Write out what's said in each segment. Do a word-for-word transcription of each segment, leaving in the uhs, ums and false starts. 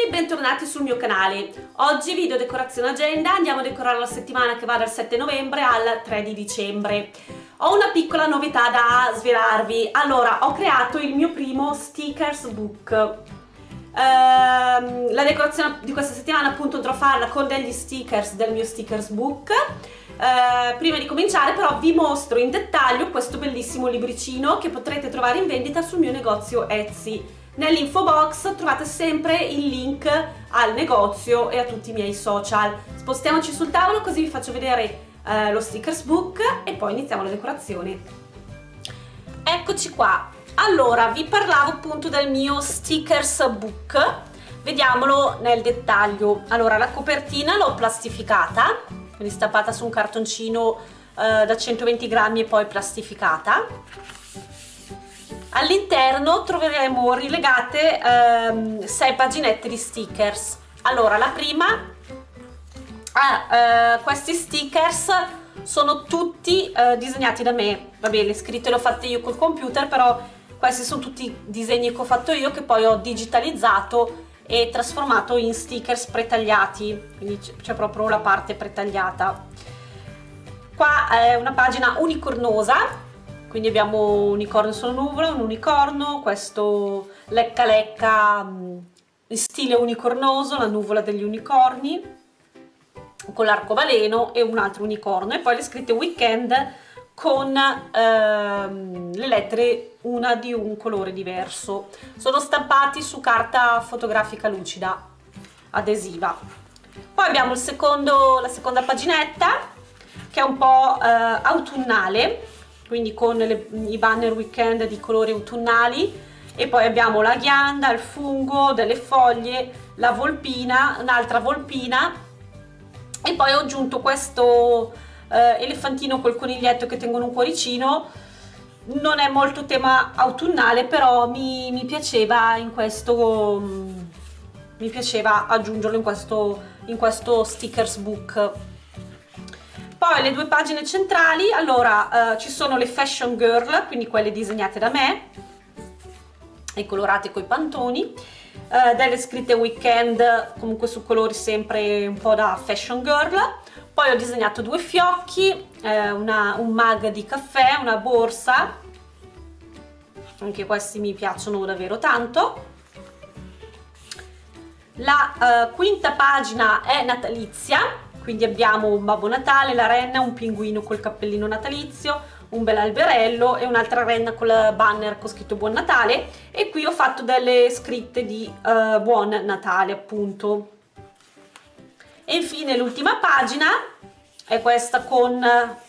bentornati sul mio canale. Oggi video decorazione agenda, andiamo a decorare la settimana che va dal sette novembre al tre di dicembre. Ho una piccola novità da svelarvi. Allora, ho creato il mio primo stickers book. Ehm, la decorazione di questa settimana appunto andrò a farla con degli stickers del mio stickers book. Eh, prima di cominciare però vi mostro in dettaglio questo bellissimo libricino che potrete trovare in vendita sul mio negozio Etsy. Nell'info box trovate sempre il link al negozio e a tutti i miei social. Spostiamoci sul tavolo così vi faccio vedere eh, lo stickers book e poi iniziamo la decorazione. Eccoci qua. Allora, vi parlavo appunto del mio stickers book. Vediamolo nel dettaglio. Allora, la copertina l'ho plastificata, quindi stampata su un cartoncino eh, da centoventi grammi e poi plastificata. All'interno troveremo rilegate ehm, sei paginette di stickers. Allora, la prima, ah, eh, questi stickers sono tutti eh, disegnati da me. Va bene, le scritte le ho fatte io col computer, però questi sono tutti disegni che ho fatto io, che poi ho digitalizzato e trasformato in stickers pretagliati, quindi c'è proprio la parte pretagliata. Qua è una pagina unicornosa, quindi abbiamo un unicorno sulla nuvola, un unicorno, questo lecca lecca in stile unicornoso, la nuvola degli unicorni con l'arcobaleno e un altro unicorno, e poi le scritte weekend con ehm, le lettere una di un colore diverso. Sono stampati su carta fotografica lucida adesiva. Poi abbiamo il secondo, la seconda paginetta, che è un po' eh, autunnale, quindi con le, i banner weekend di colori autunnali, e poi abbiamo la ghianda, il fungo, delle foglie, la volpina, un'altra volpina, e poi ho aggiunto questo eh, elefantino col coniglietto che tengono un cuoricino. Non è molto tema autunnale, però mi, mi piaceva in questo mi piaceva aggiungerlo in questo, in questo stickers book. Poi le due pagine centrali, allora eh, ci sono le fashion girl, quindi quelle disegnate da me e colorate coi pantoni, eh, delle scritte weekend comunque su colori sempre un po' da fashion girl. Poi ho disegnato due fiocchi, eh, una, un mug di caffè, una borsa, anche questi mi piacciono davvero tanto. La eh, quinta pagina è natalizia, quindi abbiamo un Babbo Natale, la renna, un pinguino col cappellino natalizio, un bel alberello e un'altra renna con la banner con scritto Buon Natale, e qui ho fatto delle scritte di uh, Buon Natale appunto. E infine l'ultima pagina è questa con,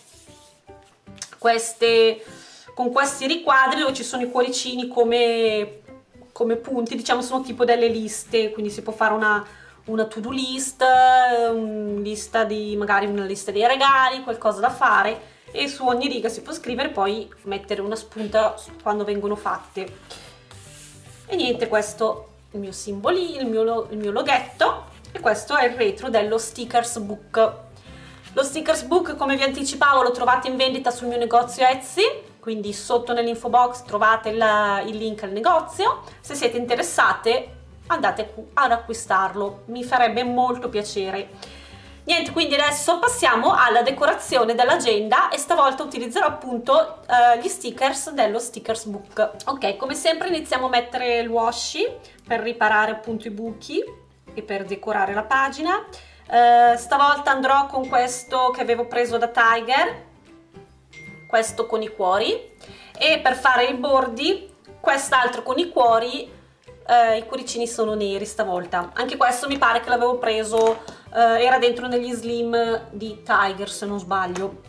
queste, con questi riquadri dove ci sono i cuoricini come, come punti, diciamo sono tipo delle liste, quindi si può fare una una to-do list, un lista di, magari una lista dei regali, qualcosa da fare, e su ogni riga si può scrivere, poi mettere una spunta quando vengono fatte. E niente, questo è il mio simbolino, il mio, il mio loghetto, e questo è il retro dello stickers book. Lo stickers book, come vi anticipavo, lo trovate in vendita sul mio negozio Etsy, quindi sotto nell'info box trovate il, il link al negozio. Se siete interessate andate ad acquistarlo, mi farebbe molto piacere. Niente, quindi adesso passiamo alla decorazione dell'agenda, e stavolta utilizzerò appunto eh, gli stickers dello stickers book. Ok, come sempre iniziamo a mettere il washi per riparare appunto i buchi e per decorare la pagina. Eh, stavolta andrò con questo che avevo preso da Tiger, questo con i cuori, e per fare i bordi quest'altro con i cuori. Uh, i cuoricini sono neri stavolta, anche questo mi pare che l'avevo preso, uh, era dentro negli slim di Tiger se non sbaglio.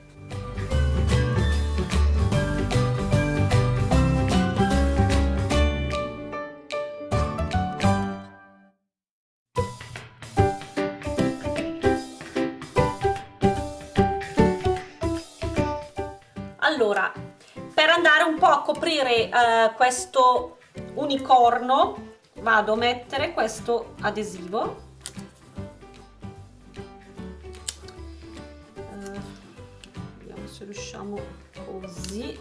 Allora, per andare un po' a coprire uh, questo unicorno vado a mettere questo adesivo, uh, vediamo se riusciamo così,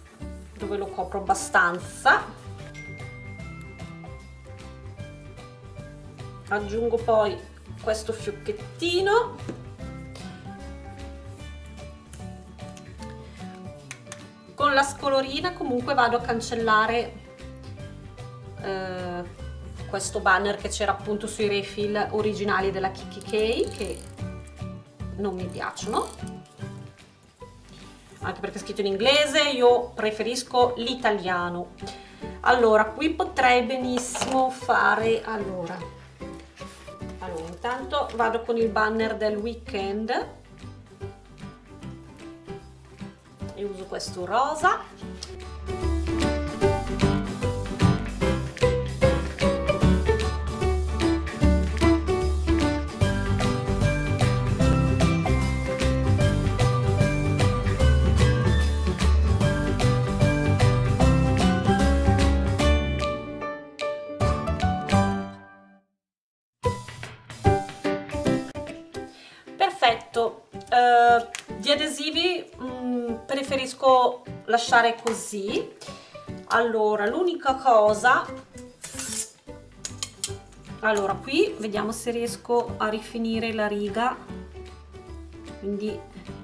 dove lo copro abbastanza. aggiungo poi questo fiocchettino, con la scolorina comunque vado a cancellare eh, questo banner che c'era appunto sui refill originali della Kikki K, che non mi piacciono, anche perché è scritto in inglese, io preferisco l'italiano. Allora, qui potrei benissimo fare, allora, allora intanto vado con il banner del weekend e uso questo rosa. Perfetto, uh, di adesivi mh, preferisco lasciare così. Allora, l'unica cosa, allora qui vediamo se riesco a rifinire la riga, quindi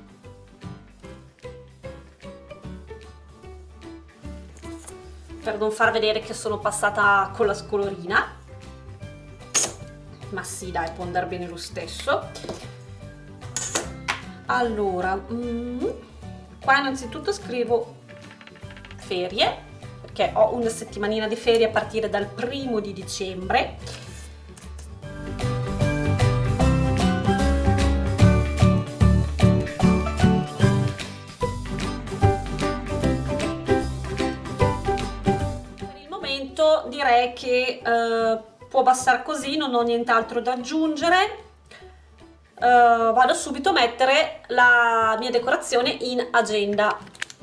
per non far vedere che sono passata con la scolorina, ma sì dai, può andare bene lo stesso. Allora, mm, qua innanzitutto scrivo ferie, perché ho una settimanina di ferie a partire dal primo di dicembre. Per il momento direi che eh, può bastare così, non ho nient'altro da aggiungere. Uh, vado subito a mettere la mia decorazione in agenda.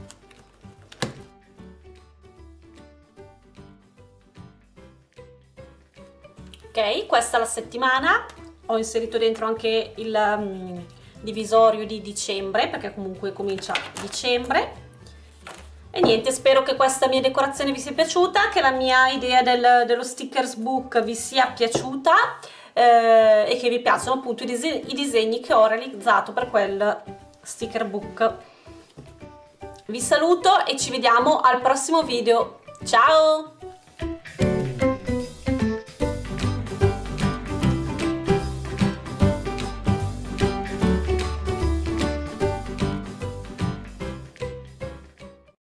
Ok, questa è la settimana, ho inserito dentro anche il um, divisorio di dicembre, perché comunque comincia dicembre. E niente, spero che questa mia decorazione vi sia piaciuta, che la mia idea del, dello stickers book vi sia piaciuta. Eh, e che vi piacciono appunto i disegni, i disegni che ho realizzato per quel sticker book. Vi saluto e ci vediamo al prossimo video. Ciao!